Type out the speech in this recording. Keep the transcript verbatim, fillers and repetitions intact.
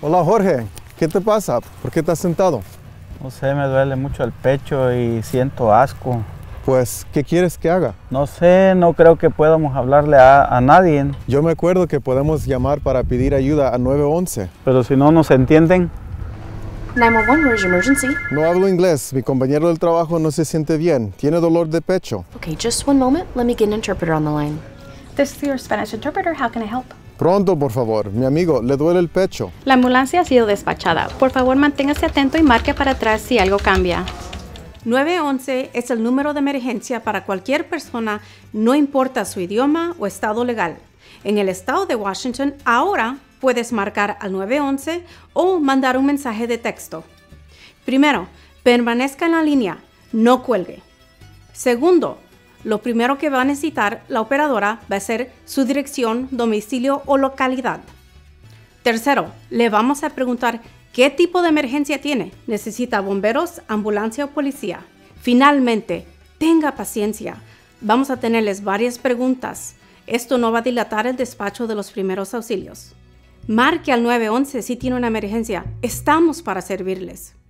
Hola Jorge, ¿qué te pasa? ¿Por qué estás sentado? No sé, me duele mucho el pecho y siento asco. Pues, ¿qué quieres que haga? No sé, no creo que podamos hablarle a, a nadie. Yo me acuerdo que podemos llamar para pedir ayuda a nueve once. Pero si no nos entienden. nine one one, where's your emergency? No hablo inglés, mi compañero del trabajo no se siente bien, tiene dolor de pecho. Okay, just one moment. Let me get an interpreter on the line. This is your Spanish interpreter. How can I help? Pronto, por favor, mi amigo, le duele el pecho. La ambulancia ha sido despachada. Por favor, manténgase atento y marque para atrás si algo cambia. nueve once es el número de emergencia para cualquier persona, no importa su idioma o estado legal. En el estado de Washington, ahora puedes marcar al nueve once o mandar un mensaje de texto. Primero, permanezca en la línea, no cuelgue. Segundo, lo primero que va a necesitar la operadora va a ser su dirección, domicilio o localidad. Tercero, le vamos a preguntar qué tipo de emergencia tiene. ¿Necesita bomberos, ambulancia o policía? Finalmente, tenga paciencia. Vamos a tenerles varias preguntas. Esto no va a dilatar el despacho de los primeros auxilios. Marque al nueve once si tiene una emergencia. Estamos para servirles.